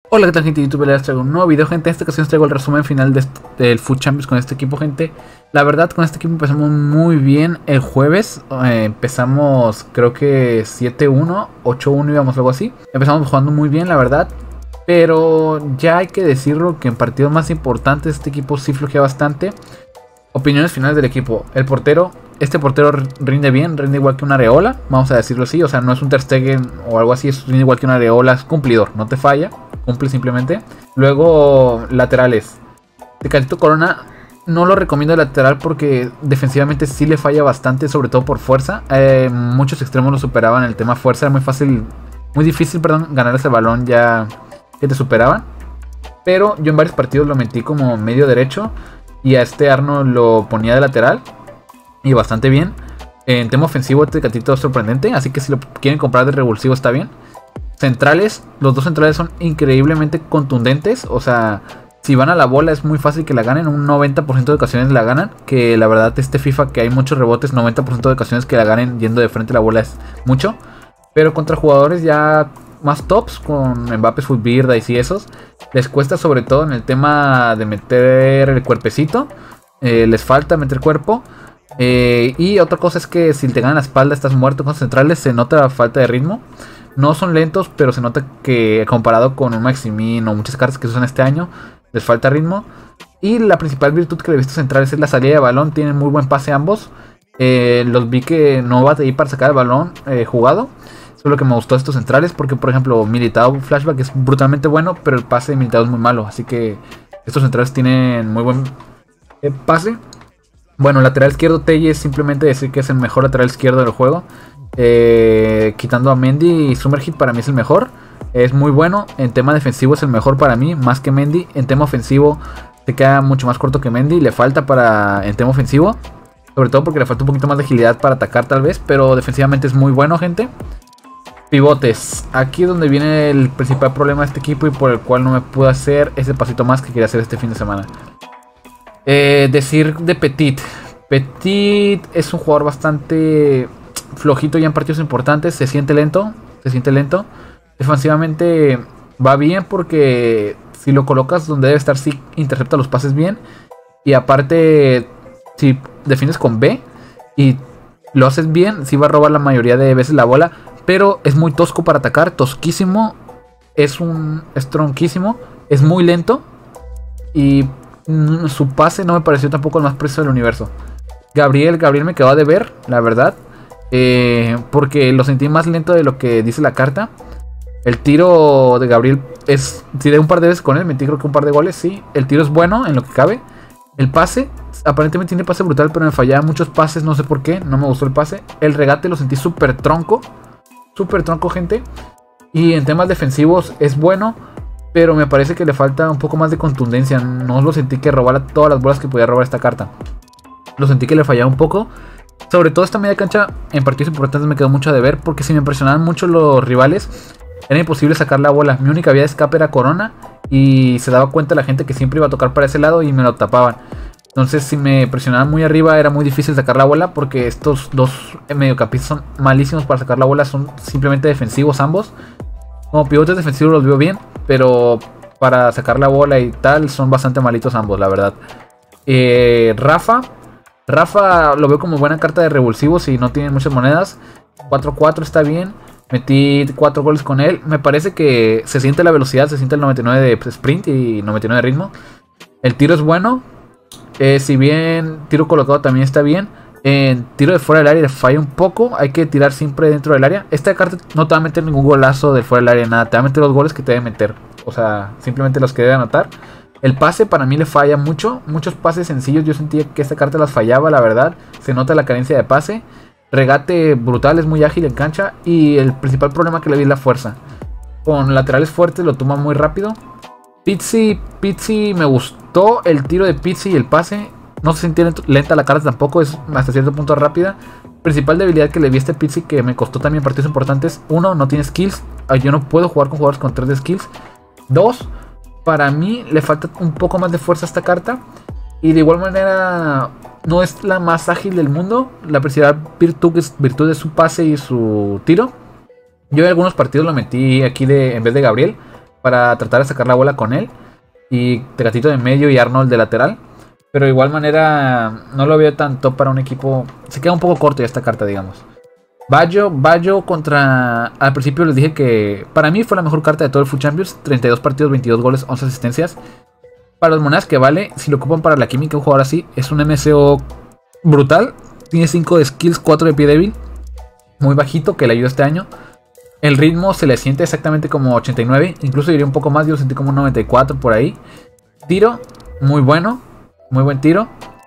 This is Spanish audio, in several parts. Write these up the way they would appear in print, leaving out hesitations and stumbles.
Hola, ¿qué tal, gente de YouTube? Les traigo un nuevo video, gente. En esta ocasión os traigo el resumen final del Food Champions con este equipo, gente. La verdad, con este equipo empezamos muy bien el jueves. Empezamos, creo que 7-1, 8-1 íbamos, algo así. Empezamos jugando muy bien, la verdad. Pero ya hay que decirlo que en partidos más importantes este equipo sí flojea bastante. Opiniones finales del equipo. El portero, este portero rinde bien, rinde igual que una Areola, vamos a decirlo así. O sea, no es un Ter Stegen o algo así, rinde igual que una Areola, es cumplidor, no te falla. Cumple simplemente. Luego, laterales. Tecatito Corona no lo recomiendo de lateral porque defensivamente sí le falla bastante, sobre todo por fuerza. Muchos extremos lo superaban en el tema fuerza. Era muy difícil, ganar ese balón ya que te superaban. Pero yo en varios partidos lo metí como medio derecho y a este Arno lo ponía de lateral y bastante bien. En tema ofensivo, Tecatito es sorprendente, así que si lo quieren comprar de revulsivo está bien. Centrales, los dos centrales son increíblemente contundentes. O sea, si van a la bola es muy fácil que la ganen. Un 90% de ocasiones la ganan. Que la verdad este FIFA que hay muchos rebotes, 90% de ocasiones que la ganen yendo de frente a la bola es mucho. Pero contra jugadores ya más tops, con Mbappé, Fulbirda y esos, les cuesta sobre todo en el tema de meter el cuerpecito. Les falta meter cuerpo. Y otra cosa es que si te ganan la espalda estás muerto. Con centrales se nota la falta de ritmo. No son lentos, pero se nota que comparado con un Maximin o muchas cartas que se usan este año, les falta ritmo. Y la principal virtud que le he visto centrales es la salida de balón. Tienen muy buen pase ambos. Los vi que no va a ir para sacar el balón jugado. Eso es lo que me gustó de estos centrales. Porque por ejemplo Militao Flashback es brutalmente bueno, pero el pase de Militao es muy malo. Así que estos centrales tienen muy buen pase. Bueno, lateral izquierdo Telle es simplemente decir que es el mejor lateral izquierdo del juego. Quitando a Mendy y Summerhit, para mí es el mejor. Es muy bueno. En tema defensivo es el mejor para mí, más que Mendy. En tema ofensivo se queda mucho más corto que Mendy. Le falta en tema ofensivo, sobre todo porque le falta un poquito más de agilidad para atacar tal vez. Pero defensivamente es muy bueno, gente. Pivotes, aquí es donde viene el principal problema de este equipo y por el cual no me pude hacer ese pasito más que quería hacer este fin de semana. Decir de Petit es un jugador bastante flojito ya en partidos importantes. Se siente lento. Defensivamente va bien porque si lo colocas donde debe estar, sí intercepta los pases bien. Y aparte, si defiendes con B y lo haces bien, sí va a robar la mayoría de veces la bola. Pero es muy tosco para atacar, tosquísimo. Es tronquísimo. Es muy lento. Y su pase no me pareció tampoco el más preciso del universo. Gabriel me quedó a deber, la verdad. Porque lo sentí más lento de lo que dice la carta. El tiro de Gabriel tiré un par de veces con él, metí creo que un par de goles, sí. El tiro es bueno en lo que cabe. El pase, aparentemente tiene pase brutal, pero me fallaba muchos pases, no sé por qué. No me gustó el pase. El regate lo sentí súper tronco, gente. Y en temas defensivos es bueno, pero me parece que le falta un poco más de contundencia. No lo sentí que robara todas las bolas que podía robar esta carta. Lo sentí que le fallaba un poco. Sobre todo esta media cancha en partidos importantes me quedó mucho a deber. Porque si me impresionaban mucho los rivales, era imposible sacar la bola. Mi única vía de escape era Corona. Y se daba cuenta la gente que siempre iba a tocar para ese lado y me lo tapaban. Entonces si me presionaban muy arriba era muy difícil sacar la bola. Porque estos dos mediocampistas son malísimos para sacar la bola. Son simplemente defensivos ambos. Como pivotes defensivos los veo bien, pero para sacar la bola y tal son bastante malitos ambos, la verdad. Rafa lo veo como buena carta de revulsivos y no tiene muchas monedas. 4-4 está bien. Metí 4 goles con él. Me parece que se siente la velocidad, se siente el 99 de sprint y 99 de ritmo. El tiro es bueno. Si bien tiro colocado también está bien. En tiro de fuera del área le falla un poco. Hay que tirar siempre dentro del área. Esta carta no te va a meter ningún golazo de fuera del área, nada. Te va a meter los goles que te debe meter. O sea, simplemente los que debe anotar. El pase para mí le falla mucho. Muchos pases sencillos. Yo sentía que esta carta las fallaba, la verdad. Se nota la carencia de pase. Regate brutal, es muy ágil en cancha. Y el principal problema que le vi es la fuerza. Con laterales fuertes lo toma muy rápido. Pizzi me gustó el tiro de Pizzi y el pase. No se sentía lenta la carta tampoco, es hasta cierto punto rápida. Principal debilidad que le vi a este Pizzi que me costó también partidos importantes. 1, no tiene skills. Yo no puedo jugar con jugadores con 3 de skills. 2, para mí le falta un poco más de fuerza a esta carta. Y de igual manera no es la más ágil del mundo. La principal virtud es de su pase y su tiro. Yo en algunos partidos lo metí aquí en vez de Gabriel. para tratar de sacar la bola con él. Y Tecatito de medio y Arnold de lateral. Pero de igual manera no lo veo tanto para un equipo. Se queda un poco corto ya esta carta, digamos. Bayo contra... Al principio les dije que para mí fue la mejor carta de todo el FUT Champions. 32 partidos, 22 goles, 11 asistencias. Para las monedas que vale, si lo ocupan para la química, un jugador así, es un MCO brutal. Tiene 5 de skills, 4 de pie débil. Muy bajito, que le ayuda este año. El ritmo se le siente exactamente como 89. Incluso diría un poco más, yo lo sentí como un 94 por ahí. Tiro, muy bueno. Muy buen tiro.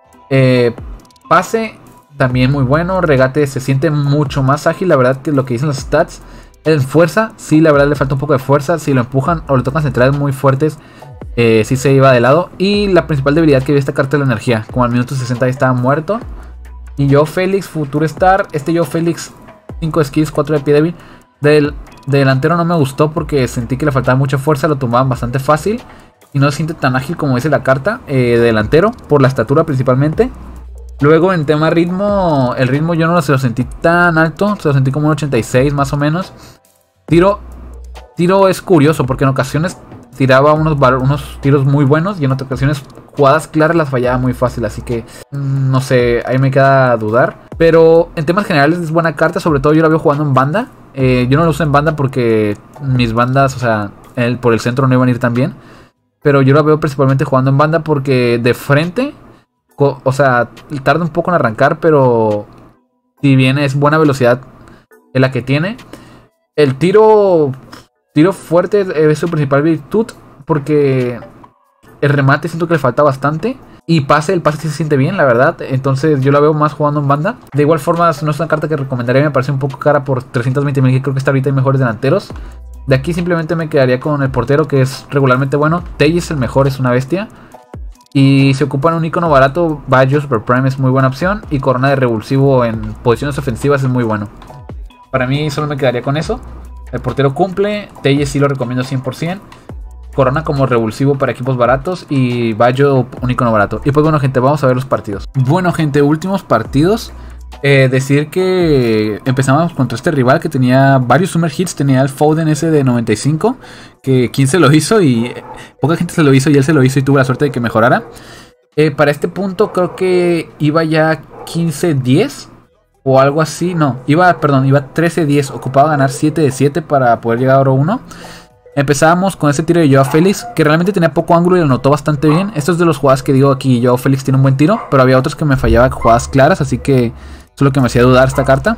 Pase, también muy bueno. Regate se siente mucho más ágil, la verdad, que lo que dicen los stats. En fuerza, sí, la verdad le falta un poco de fuerza. Si lo empujan o le tocan centrales muy fuertes, sí se iba de lado. Y la principal debilidad que vi esta carta es la energía. Como al minuto 60 ya estaba muerto. Y Joao Félix, Futuro Star. Este Joao Félix, 5 skills, 4 de pie débil. De delantero no me gustó porque sentí que le faltaba mucha fuerza. Lo tumbaban bastante fácil. Y no se siente tan ágil como dice la carta. Delantero, por la estatura principalmente. Luego en tema ritmo, el ritmo yo no se lo sentí tan alto. Se lo sentí como un 86 más o menos. Tiro es curioso porque en ocasiones tiraba unos tiros muy buenos. Y en otras ocasiones jugadas claras las fallaba muy fácil. Así que no sé, ahí me queda dudar. Pero en temas generales es buena carta. Sobre todo yo la veo jugando en banda. Yo no lo uso en banda porque mis bandas, o sea, por el centro no iban a ir tan bien. Pero yo la veo principalmente jugando en banda porque de frente, o sea, tarda un poco en arrancar, pero si bien es buena velocidad en la que tiene. El tiro fuerte es su principal virtud porque el remate siento que le falta bastante. Y el pase sí se siente bien, la verdad. Entonces yo la veo más jugando en banda. De igual forma, no es una carta que recomendaría. Me parece un poco cara por 320.000, que creo que está ahorita en mejores delanteros. De aquí simplemente me quedaría con el portero, que es regularmente bueno. Tej es el mejor, es una bestia. Y si ocupan un icono barato, Bayo Super Prime es muy buena opción. Y Corona de revulsivo en posiciones ofensivas es muy bueno. Para mí solo me quedaría con eso. El portero cumple. Tej sí lo recomiendo 100%. Corona como revulsivo para equipos baratos. Y Bayo un icono barato. Y pues bueno, gente, vamos a ver los partidos. Bueno, gente, últimos partidos. Decir que empezamos contra este rival que tenía varios Summer Hits. Tenía el Foden ese de 95, que quien se lo hizo y poca gente se lo hizo y él se lo hizo y tuve la suerte de que mejorara. Para este punto creo que iba ya 15-10 o algo así. No, iba 13-10, ocupaba ganar 7 de 7 para poder llegar a oro 1. Empezábamos con ese tiro de Joao Félix, que realmente tenía poco ángulo y lo notó bastante bien. Esto es de los jugadas que digo aquí, Joao Félix tiene un buen tiro, pero había otros que me fallaba jugadas claras, así que eso es lo que me hacía dudar esta carta.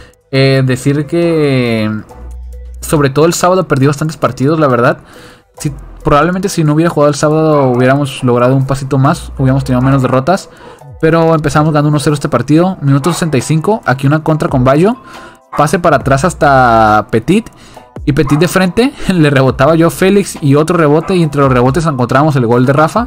Decir que sobre todo el sábado perdí bastantes partidos, la verdad. Probablemente si no hubiera jugado el sábado hubiéramos logrado un pasito más, hubiéramos tenido menos derrotas. Pero empezamos ganando 1-0 este partido, minuto 65, aquí una contra con Bayo. Pase para atrás hasta Petit. Y Petit de frente, le rebotaba yo Félix y otro rebote. Y entre los rebotes encontramos el gol de Rafa.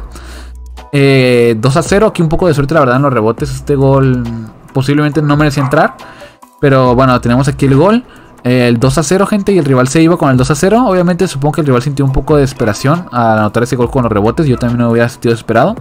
2-0, aquí un poco de suerte la verdad en los rebotes. Este gol posiblemente no merecía entrar. Pero bueno, tenemos aquí el gol. El 2-0, gente, y el rival se iba con el 2-0. Obviamente supongo que el rival sintió un poco de desesperación al anotar ese gol con los rebotes. Yo también me hubiera sentido desesperado.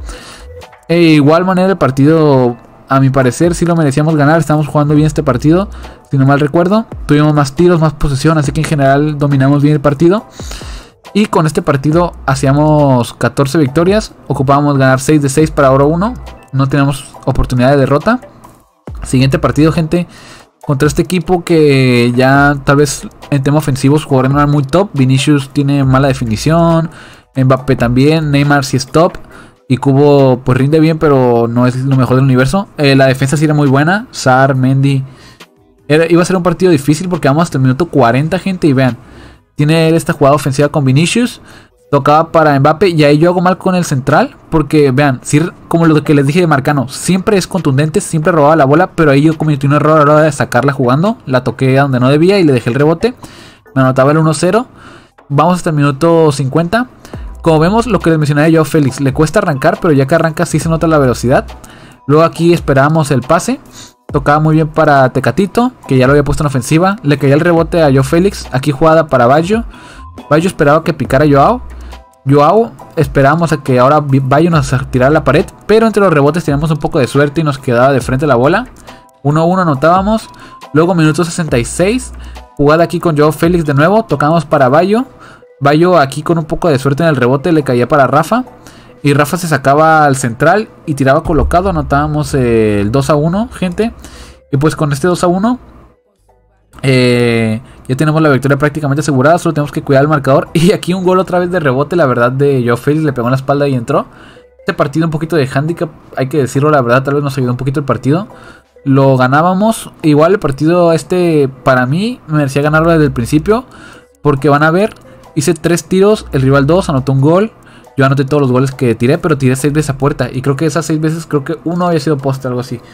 Igual manera el partido, a mi parecer, sí lo merecíamos ganar. Estamos jugando bien este partido, si no mal recuerdo. Tuvimos más tiros, más posesión, así que en general dominamos bien el partido. Y con este partido hacíamos 14 victorias. Ocupábamos ganar 6 de 6 para oro 1. No tenemos oportunidad de derrota. Siguiente partido, gente, contra este equipo que ya tal vez en tema ofensivo sus jugadores no eran muy top. Vinicius tiene mala definición, Mbappé también, Neymar sí es top. Y Kubo pues rinde bien, pero no es lo mejor del universo. La defensa sí era muy buena. Sar, Mendy. Iba a ser un partido difícil porque vamos hasta el minuto 40, gente. Y vean, tiene él esta jugada ofensiva con Vinicius. Tocaba para Mbappé. Y ahí yo hago mal con el central. Porque vean, sí, como lo que les dije de Marcano, siempre es contundente, siempre robaba la bola. Pero ahí yo cometí un error a la hora de sacarla jugando. La toqué a donde no debía y le dejé el rebote. Me anotaba el 1-0. Vamos hasta el minuto 50. Como vemos, lo que les mencioné de Joao Félix, le cuesta arrancar, pero ya que arranca sí se nota la velocidad. Luego aquí esperábamos el pase. Tocaba muy bien para Tecatito, que ya lo había puesto en ofensiva. Le caía el rebote a Joao Félix. Aquí jugada para Bayo. Bayo esperaba que picara Joao. Joao esperábamos a que ahora Bayo nos tirara la pared. Pero entre los rebotes teníamos un poco de suerte y nos quedaba de frente la bola. 1-1 anotábamos. Luego minuto 66. Jugada aquí con Joao Félix de nuevo. Tocamos para Bayo. Bayo aquí con un poco de suerte en el rebote le caía para Rafa. Y Rafa se sacaba al central y tiraba colocado. Anotábamos el 2-1, gente. Y pues con este 2-1 ya tenemos la victoria prácticamente asegurada. Solo tenemos que cuidar el marcador. Y aquí un gol otra vez de rebote, la verdad, de Joao Félix. Le pegó en la espalda y entró. Este partido un poquito de handicap, hay que decirlo, la verdad, tal vez nos ayudó un poquito el partido. Lo ganábamos. Igual el partido para mí me merecía ganarlo desde el principio. Porque van a ver, hice 3 tiros, el rival 2, anotó un gol. Yo anoté todos los goles que tiré, pero tiré 6 veces a puerta. Y creo que esas 6 veces, creo que uno había sido poste, algo así.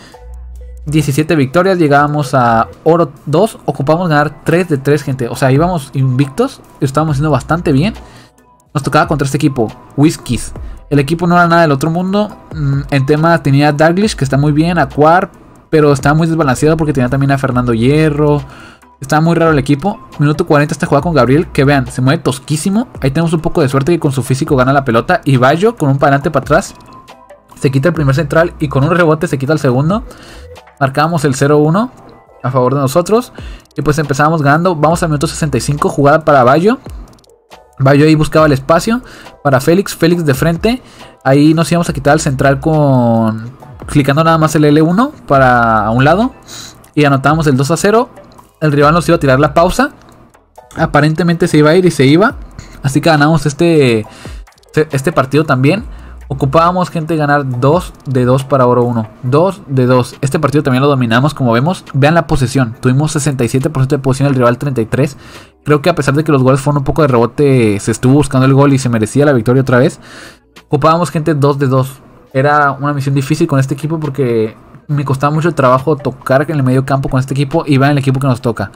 17 victorias, llegábamos a oro 2. Ocupamos ganar 3 de 3, gente. O sea, íbamos invictos, estábamos haciendo bastante bien. Nos tocaba contra este equipo, Whiskies. El equipo no era nada del otro mundo. En tema tenía Dalglish, que está muy bien, Aquar, pero estaba muy desbalanceado porque tenía también a Fernando Hierro. Estaba muy raro el equipo. Minuto 40 esta jugada con Gabriel, que vean, se mueve tosquísimo. Ahí tenemos un poco de suerte que con su físico gana la pelota. Y Bayo con un para adelante para atrás se quita el primer central y con un rebote se quita el segundo. Marcábamos el 0-1 a favor de nosotros. Y pues empezábamos ganando. Vamos al minuto 65, jugada para Bayo. Bayo ahí buscaba el espacio para Félix. Félix de frente. Ahí nos íbamos a quitar el central con clicando nada más el L1 para un lado. Y anotábamos el 2-0. El rival nos iba a tirar la pausa. Aparentemente se iba a ir y se iba. Así que ganamos este partido también. Ocupábamos, gente, ganar 2 de 2 para oro 1. 2 de 2. Este partido también lo dominamos, como vemos. Vean la posesión. Tuvimos 67% de posesión, el rival 33%. Creo que a pesar de que los goles fueron un poco de rebote, se estuvo buscando el gol y se merecía la victoria otra vez. Ocupábamos, gente, 2 de 2. Era una misión difícil con este equipo porque me costaba mucho el trabajo tocar en el medio campo con este equipo. Y vean el equipo que nos toca.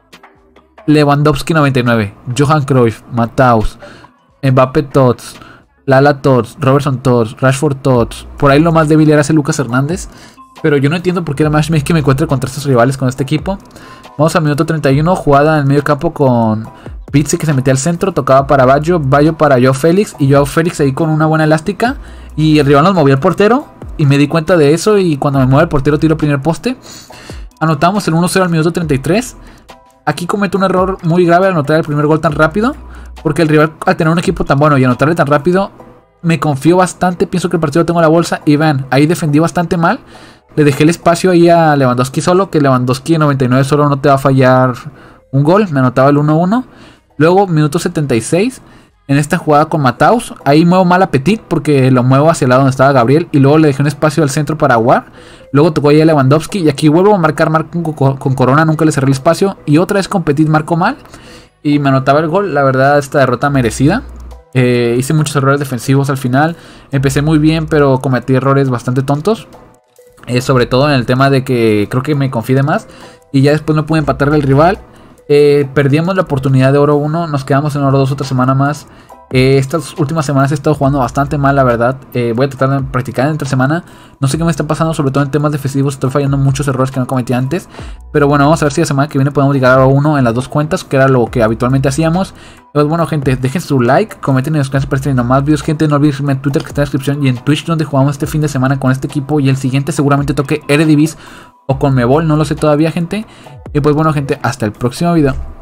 Lewandowski 99, Johan Cruyff, Matthaus, Mbappé Tots, Lala Tots, Robertson Tots, Rashford Tots. Por ahí lo más débil era ese Lucas Hernández. Pero yo no entiendo por qué era más que me encuentre contra estos rivales con este equipo. Vamos al minuto 31, jugada en el medio campo con Pizzi, que se metía al centro, tocaba para Bayo, Bayo para Joao Félix. Y Joao Félix ahí con una buena elástica. Y el rival nos movía el portero. Y me di cuenta de eso. Y cuando me mueve el portero tiro primer poste. Anotamos el 1-0 al minuto 33. Aquí cometo un error muy grave al anotar el primer gol tan rápido. Porque el rival, al tener un equipo tan bueno y anotarle tan rápido, me confío bastante. Pienso que el partido lo tengo en la bolsa. Y vean, ahí defendí bastante mal. Le dejé el espacio ahí a Lewandowski solo. Que Lewandowski en 99 solo no te va a fallar un gol. Me anotaba el 1-1. Luego, minuto 76. En esta jugada con Matthaus. Ahí muevo mal a Petit porque lo muevo hacia el lado donde estaba Gabriel. Y luego le dejé un espacio al centro para Aguar. Luego tocó ahí a Lewandowski. Y aquí vuelvo a marcar con Corona. Nunca le cerré el espacio. Y otra vez con Petit marco mal. Y me anotaba el gol. La verdad, esta derrota merecida. Hice muchos errores defensivos al final. Empecé muy bien, pero cometí errores bastante tontos. Sobre todo en el tema de que creo que me confié de más. Y ya después no pude empatarle al rival. Perdimos la oportunidad de oro 1. Nos quedamos en oro 2 otra semana más. Estas últimas semanas he estado jugando bastante mal, la verdad. Voy a tratar de practicar entre semana. No sé qué me está pasando, sobre todo en temas defensivos. Estoy fallando muchos errores que no cometí antes. Pero bueno, vamos a ver si la semana que viene podemos llegar a oro 1 en las dos cuentas, que era lo que habitualmente hacíamos. Pues bueno, gente, dejen su like, comenten en los comentarios para estar viendo más videos. Gente, no olviden seguirme en Twitter, que está en la descripción, y en Twitch, donde jugamos este fin de semana con este equipo. Y el siguiente seguramente toque Eredivisie o Conmebol, no lo sé todavía, gente. Y pues bueno, gente, hasta el próximo video.